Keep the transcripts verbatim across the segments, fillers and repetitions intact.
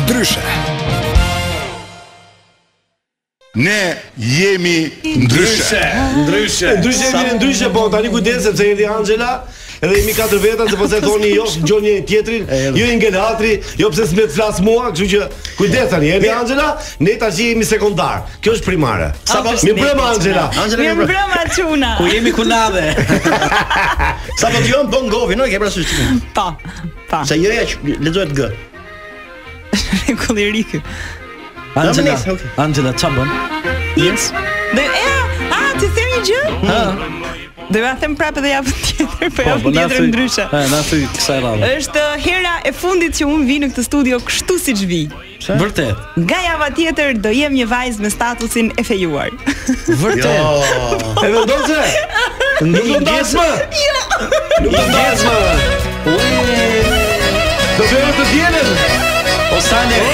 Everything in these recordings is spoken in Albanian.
Ndryshe. Ne jemi ndryshe. Ndryshe. Ndryshe jemi ndryshe, po tani kujdes sepse erdhi Anxhela, edhe jemi katër veta, se pastaj thoni jo gjoni një tjetrin, jo i ngel hatri, jo pse s'më flas mua, kështu që kujdes tani, erdhi Anxhela, ne tash jemi sekondar. Kjo është primare. Mi brema Anxhela. Mi brema çuna. Ku jemi kunave. Sapo dëgjon bën govi, no, e ke parasysh. Po. Po. Sa joja lexohet G. Rregulli ky. Anxhela, Anxhela çabon. Yes. Dhe e, a, ti them një gjë? Ha. Do ja them prapë edhe javën tjetër, po javën tjetër ndryshe. Ha, na thuj kësaj radhe. Është hera e fundit që unë vi në këtë studio kështu siç vi. Vërtet. Nga java tjetër do jem një vajzë me statusin e fejuar. Vërtet. E vendose? Nuk do ndasmë. Jo. Nuk do ndasmë. Do bëjmë të dielën. O sale.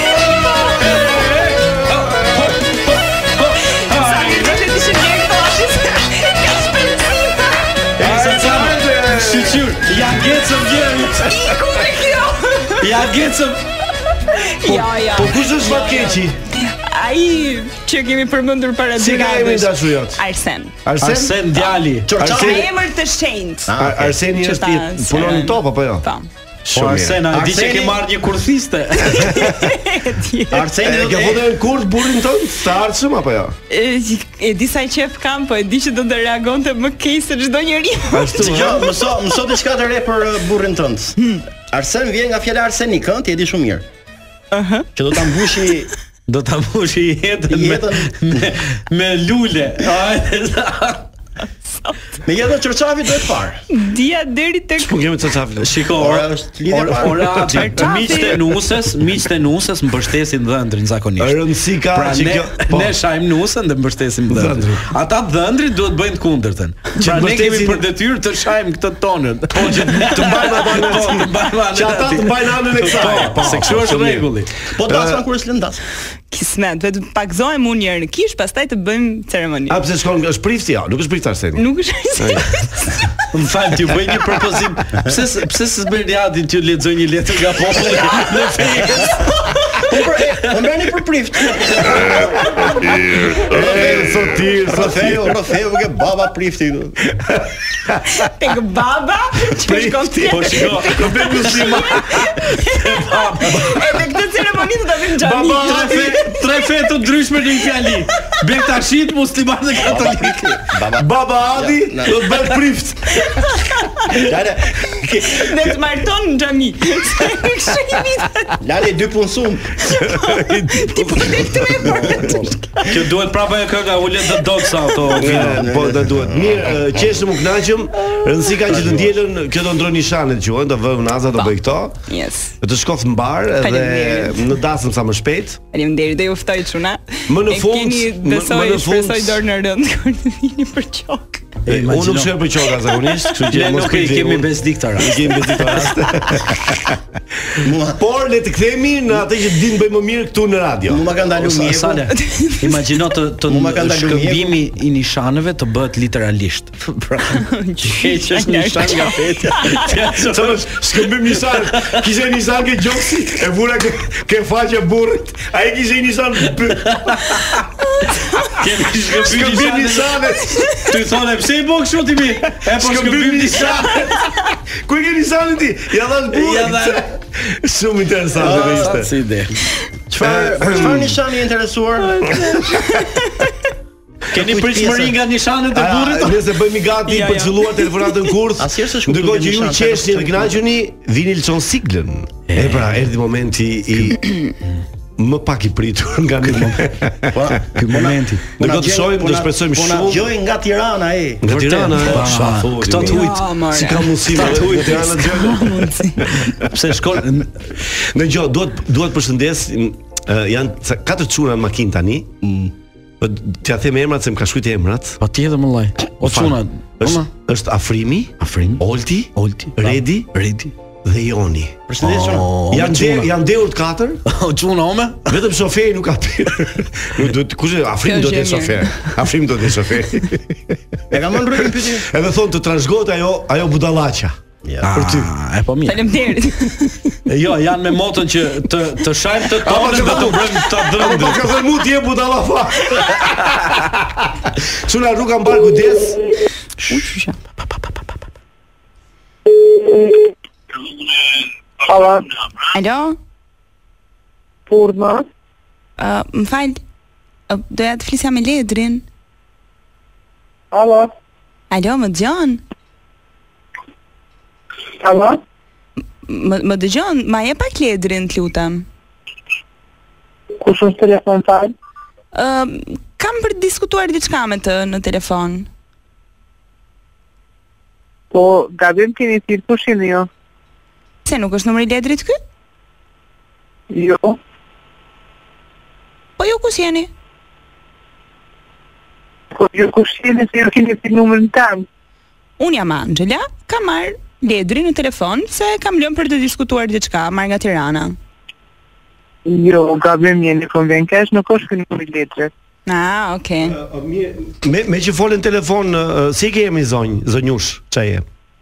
Shqyr, ja gecëm vjerit. Iku me kjo. Ja gecëm. Ja, ja. Po kush është Fatkeqi? Ai që kemi përmendur para dy Si ka emrin radhësh. dashuriot? Arsen. Arsen? Arsen djali. Ka emër të shenjtë. Arseni Që është ta- punon në top apo jo? Po. Po Arsena, di që ke marrë një kurthiste. Arseni E ke foto në kurth burrin tënd? Të ardhshëm apo jo? E, e di sa qef kam, po e di që do të reagonte më keq se çdo njeri. Ashtu. Dgjoj, mëso mëso diçka të re për uh, burrin tënd. Arsen vjen nga fjala arsenik, ëh, ti e di shumë mirë. Ëh. Që do ta mbushi Do ta mbushi jetën me me, me lule. me jetën çorçafi duhet parë. Dia deri tek Po kemi çafle. Shiko, Ora është lidhje ora, parë. ora, Çarçafi. miqtë e nusës, miqtë e nusës mbështesin dhëndrin zakonisht. Rëndësi ka Pra që ne, kjo. Po. ne shajm nusën dhe mbështesim dhëndrin. Dhëndrin. Ata dhëndrit duhet bëjnë të kundërtën. Pra ne kemi mbështesin- për detyrë të shajm këtë tonën. Po që të mbajmë atë Po, të mbajmë anën Që ata atij. të mbajnë anën e kësaj. Po, se kështu është rregulli. Po dasma kur s'lën das. kismet, vetëm pakzohem unë një herë në kish, pastaj të bëjmë ceremoni. A pse shkon është prifti ja, nuk është prift Arseni. Nuk është. Më fal, ti bëj një propozim. Pse pse s'bën Riadin që lexoj një letër nga populli në festë? Po për më bëni për prift. E sotir, Trofeu, trofeu që baba prifti këtu. Tek baba, që shkon ti. Po shiko, do të muslima. Edhe këtë ceremoni do ta bëjmë xhami. Tre fe, tre fe të ndryshme në një fjali. Bektashit, musliman dhe katolik. Baba Baba Adi do të bëhet prift. Lale, Ne të marton në xhami. lale dy punsum. Ti po të këtu e bërë. Që duhet prapa e kënga ulet dhe doksa ato. Po do duhet. Mirë, qeshëm u kënaqëm. Rëndësi ka që të dielën kjo do ndron nishanet quhen, do vëmë naza do bëj këto. Yes. Të shkof mbar edhe Faleminderit. në dasëm sa më shpejt. Faleminderit, do ju ftoj çuna. Më në fund, E keni më- besoj, më në fund- shpresoj dorë në rënd kur të vini për qok. E, unë nuk shkoj për qoka zakonisht, kështu që Ne mos nuk i kujteni, kemi unë- besdik të Ne rast. kemi besdik të rast. Por le të kthehemi në atë që din bëjmë më mirë këtu në radio. Mu ma ka ndalu mjeku. Sale, imagjino të, të Mu ma ka ndalu shkëmbimi i nishanëve të bëhet literalisht. Pra, që është nishan nga fetja. Sa shkëmbim nisan, kishte nisan ke gjoksi, e vura ke, ke faqe burrit. Ai kishte nisan. Kemi shkëmbim Shkëmbim nishanet. nisanet. Ty thonë pse i bë kështu ti mi? E po shkëmbim nishanet. Ku e ke nisanin ti? Ja dhash Ja burrit. dha- Shumë interesante do ishte. Si ide. Çfarë çfarë nishani i interesuar? Keni pritshmëri nga nishanet e burrit? Nëse bëjmë gati Ja, për ja. të filluar telefonatën Kurth. Asnjëherë s'e shkuptoj Ndërkohë që ju nishan, qeshni sa dhe kënaqeni, Vini lçon siglën. E pra, erdhi momenti i më pak i pritur nga ky moment. Po, Ky momenti. Ne do të shohim, do shpresojmë Po na shumë. dëgjoj nga Tirana ai. Nga Tirana, Pa, shafo. këto të ujt. Ja, more. Si ka mundësi Këta të nga ujt. Tirana dëgjoj. Pse shkon Në gjë, duhet duhet përshëndes, uh, janë ca- katër çuna në makinë tani. Po t'ja them emrat se më ka shkruajt emrat. patjetër më vllai. O çuna, Është është Afrimi, Afrin, Olti, Olti, Redi Redi. dhe Joni. Përshëndetje çuna. Janë de, janë deur të katër. O çuna ome? Vetëm shoferi nuk ka pirë. Nuk duhet, kush e Afrim do të jetë shofer. Afrim do të jetë shofer. E kam më rrugën pyetje. Edhe thonë të trashëgohet ajo ajo budallaqa. Ja. Për ty. E po mirë. Faleminderit. Jo, janë me motën që të të shajmë të tonën dhe të bëjmë ta drëndë. Po ka thënë mu ti e buta la fa. Çuna rruga mbar kujdes. Alo. Alo? Purma. Uh, më fal, uh, doja të flisja me Ledrin. Alo. Alo, më dëgjon? Alo. Më më dëgjon? Ma jep pak Ledrin, të lutem. Kush është telefon fal? Ë, uh, kam për të diskutuar diçka me të në telefon. Po, gabim keni thirr kush jeni jo? Se nuk është numri i Ledrit ky? Jo. Po ju kush jeni? Po, jo kush jeni se jo keni thirr numrin tam. Unë jam Anxhela, kam marr Ledrin në telefon se kam lënë për të diskutuar diçka, marr nga Tirana. Jo, gabim jeni konven kesh, nuk është ky numri i Ledrit. Ah, okay. Uh, me me që folën telefon, uh, si ke jemi zonj, zonjush, çaje.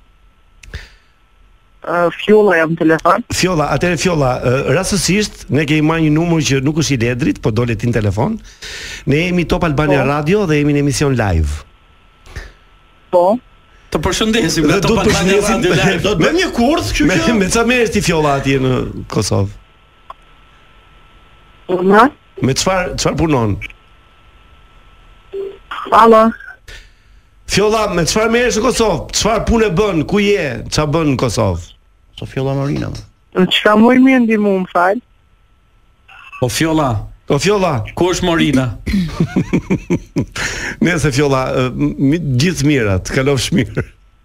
Uh, Fjolla jam telefon. Fjolla, atëre Fjolla, uh, rastësisht ne kemi marrë një numër që nuk është i Ledrit, po dole ti në telefon. Ne jemi Top Albania Po. Radio dhe jemi në emision live. Po. Të përshëndesim Dhe nga do Top të Albania përshëndesim- Radio Live. Do të bëjmë një kurth, kështu Me që me çfarë merresh ti Fjolla atje në Kosovë? Purma. Me çfarë çfarë punon? Alo. Fjolla, me çfarë merresh në Kosovë? Çfarë punë bën? Ku je? Çfarë bën në Kosovë? Sofiolla Marina. Në çka më më ndihmu më fal? Po Fjolla, O Fjolla, ku është Morina? nëse Fjolla, uh, mi, gjithë mirat, kalofsh mirë.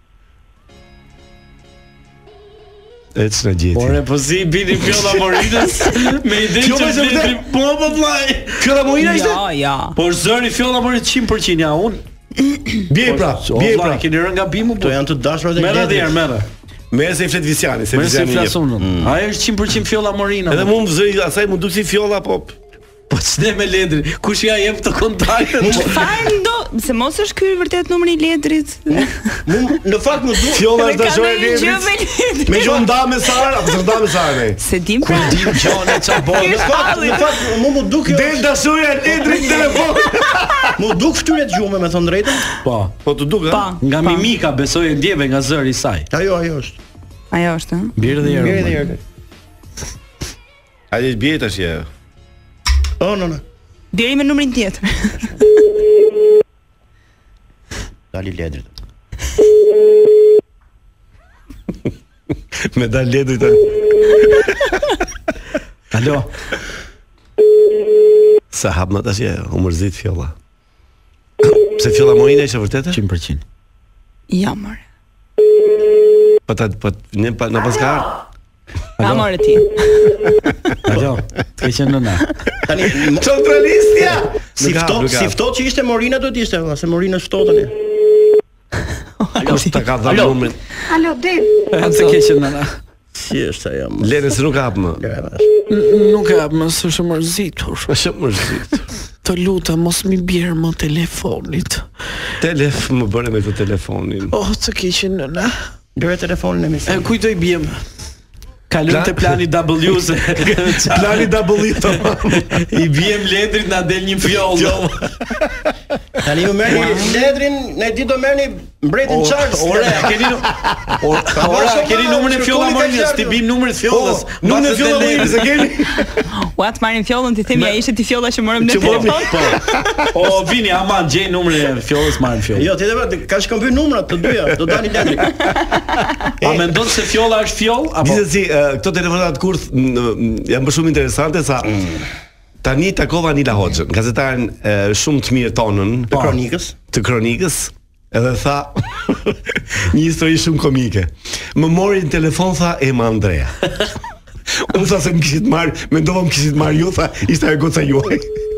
E ç'na gjeti. Por e po si bini Fjolla Morinës me idenë Fjolla që është vërtet? Ledri po po vllai. Fjolla Morina ishte? Jo, jo. Po zëri Fjolla Morinës cent për cent ja unë. Bie pra, bie pra. Keni rënë gabimu To po. janë të dashurat e Merë Ledrit. dhe merë. Merë se i flet Visjani, se Merë se Visjani. flasun. Ai është cent për cent Fjolla Morina. Edhe mu më zëri, asaj mu duk si Fjolla, po po ç'ne me Ledri. Kush ja jep të kontaktin? Çfarë ndo, se mos është ky vërtet numri i Ledrit. Mu në fakt më duhet Fjolla është Ka dashore e ndonjë gjë Ledrit. me Ledrin. Me gjon nda me Sara, apo s'nda me Sara ne? Se dim pra. Dim gjone ç'a bën. Në fakt, në fakt mu më duk jo. Del dashuria e Ledrit në telefon. Mu duk fytyrë të gjume me thënë drejtën. Po. Po të duk, Pa. ha? Nga Pa. mimika besoj e ndjeve nga zëri i saj. Ajo, ajo është. Ajo është, ëh. Birë dhe Mirë dhe herë. herë. Ai bie tash je. Oh, no, no. Deri me numrin tjetër. Dali Ledrit. Me dal Ledrit tani. Alo. Sa hap më tash je, u mërzit Fjolla. Pse Fjolla Morina ishte vërtetë? cent për cent. Ja, more. Po ta po ne pa na pas ka ardhur. Pa more ti. Alo. Të keqen nëna. Tani Centralistja. si ftohtë, si ftohtë që ishte Morina do të ishte, se Morina është ftohtë tani. Kush ta ka dhënë numrin? Alo, Del. Të keqen nëna. Si është ajo? më? Lene se nuk hap më. Nuk e më së shumë mërzitur. Është mërzit. Të lutem mos mi bjerë më telefonit. Telef më bëre me këtë telefonin. Oh, të keqen nëna. Bëre telefonin e mi. E kujtoj bjem. Kalojmë te plani W se Plani W tamam. I bjem Ledrit na del një fjollë. Tani ju merrni Ledrin, ne di do merrni mbretin Charles. Ore, keni nu- Or- Ora, keni numrin e Fjolla Morinës, ti bim numrin e Fjollës. Numrin e Fjolla Morinës e keni? Ua të marrin Fjollën ti themi ja ishte ti Fjolla që morëm në Që morëm, telefon. Po. O Vini, aman, gjej numrin e Fjollës, marrim Fjollën. Jo, ti dhe vetë ka shkëmbyer numrat të dyja, do dani Ledri. A mendon se Fjolla është fjoll apo? Gjithsesi, ë, këto telefonat Kurth m, m, janë bërë shumë interesante sa tani takova Anxhela Baxhijën, gazetaren e, shumë të mirë tonën Të kronikës. të kronikës, edhe tha një histori shumë komike. Më mori në telefon, tha Ema Andrea. Unë tha se më kishit marrë, mendova më kishit marrë ju, tha ishte ajo goca juaj.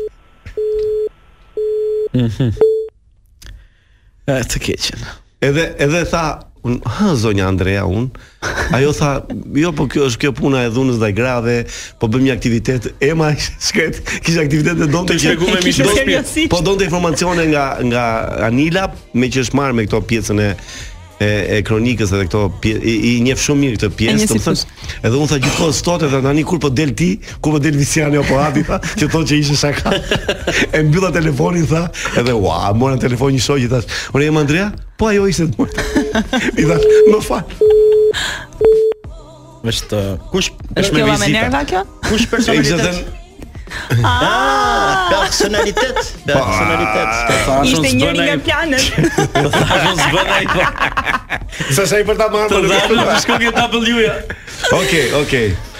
E të keqen. Edhe edhe tha, un, ha zonja Andrea un. Ajo tha, jo po kjo është kjo puna e dhunës ndaj grave, po bëjmë një aktivitet. Ema shkret, kishte aktivitet e donte Të shpjegoj me mish Seriozisht. po donte informacione nga nga Anila, me që është marrë me këto pjesën e e, e kronikës edhe këto pje, i, i njeh shumë mirë këtë pjesë, domethënë. Edhe unë tha gjithkohë sot edhe tani kur po del ti, kur po del Visjani apo Hadi tha, që thonë që ishte shaka. E mbylla telefonin tha, edhe ua, mora telefonin një shoqi thash, "Ore jam Andrea?" Po ajo ishte. I thash, "Më fal." Është kush është me vizita? Kush personalitet? Ah, personalitet, personalitet. Ishte njëri nga planet. Po thashun s'bën ai po. Sa sa i për ta marrë. Të dhamë në shkogje W-ja. Okej, okej.